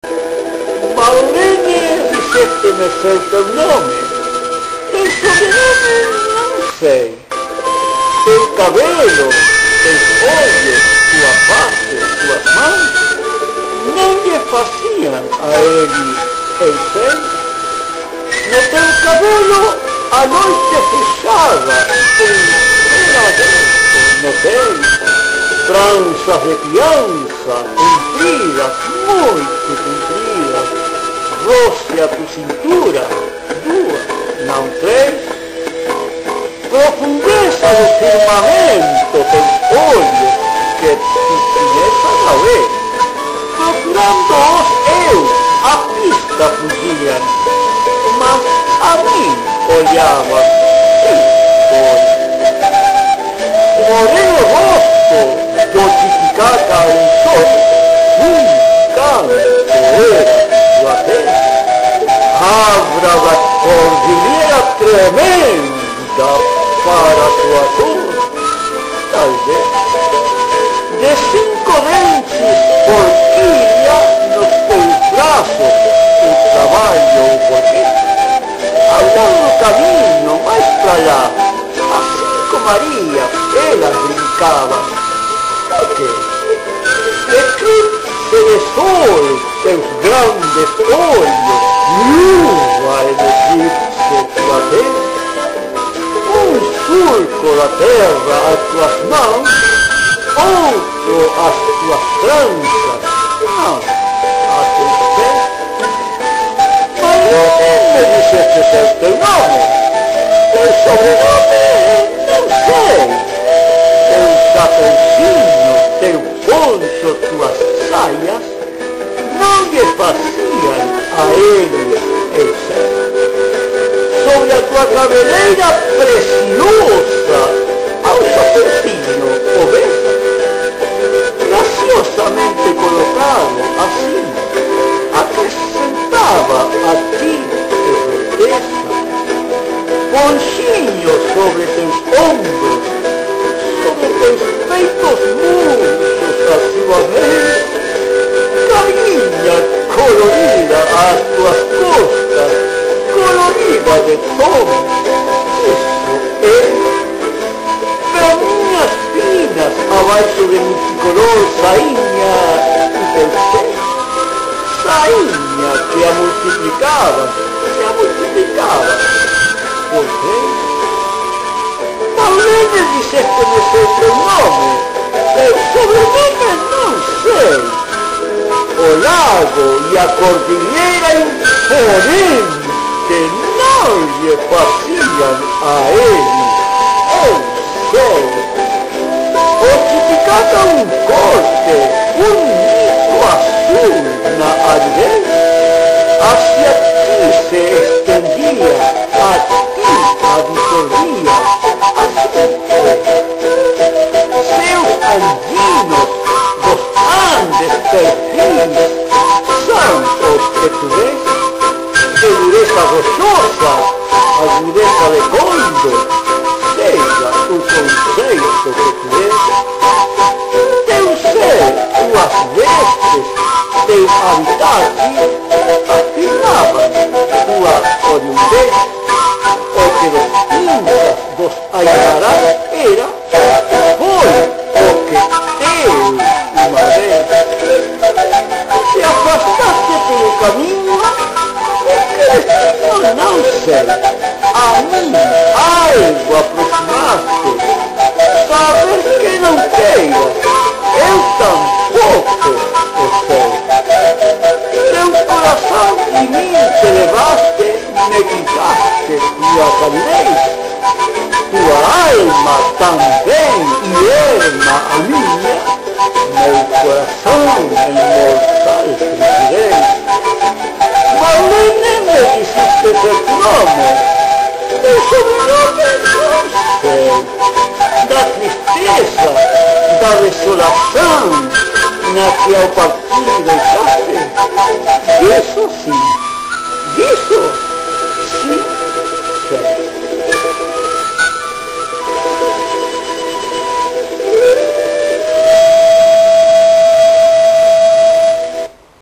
Marlene, disseste-me seu teu nome. Teu sobrenome não sei. Teu cabelo, teus olhos, tua face, tuas mãos, não lhe faziam a ele, eu sei. No teu cabelo a noite fechava, era dentro, notei. Tranças de criança, compridas, muito compridas, roce a tu cintura, duas, não três. Profundeza do firmamento, teus olhos, que fineza não é. Procurando-os eu, a pista fugiam, mas a mim olhava, quem foi? Moreno rosto, do Titicaca um sol, canto era sua vez. Abra da cordilheira tremenda para sua dor, talvez. De 5 dentes por quilha nos teus braços, o trabalho o porquê. Ao longo caminho, mais pra lá, assim como Maria, ela brincava. Por quê? Eclipse de sol, teus grandes olhos, lua en eclipse tua vez. Surco da terra às tuas mãos, outro às tuas tranças, não, a teus pés. Marlene, me disseste seu teu nome, teu sobrenome, não sei. Teu chapeuzinho, teu poncho, tuas saias, não lhe faziam a ele, eu sei. Sobre a tua cabeleira preciosa, ao chapeuzinho, o vês? Graciosamente colocado, assim, acrescentava a ti certeza. Ponchinho sobre teus ombros, sobre teus peitos murchos a sua vez, carinha colorida às tuas costas, colorida de todo, isso é. Perninhas finas abaixo de multicolor sainha e teu seio, sainha que a multiplicava, por três. Marlene, disseste-me seu teu nome, teu sobrenome não sei. O lago e a cordilheira imponente que não lhe faziam a ele, eu sei. O Titicaca corte, bonito azul na areia, hacia ti se estendia, a ti absorvia, assim foi. Seus andinos dos Andes perfis são os que tu vês. De dureza rochosa, agudeza de condo, seja o conceito que tu vês. Teu ser, tuas vestes, teu habitat, afirmavam tua oriundez, o que dos incas, dos aiarás era, foi o que teu uma vez. Te afastaste pelo caminho, não sei, a mim algo aproximaste, saber que não queira, eu tampouco o sei. Teu coração de mim te levaste, me quitaste tua calidez, tua alma também e erma a minha, meu coração imortal frigidez. Marlene, me disseste teu nome, teu sobrenome não sei. Da tristeza, da desolação, na que ao partir deixaste, disso sim, sei.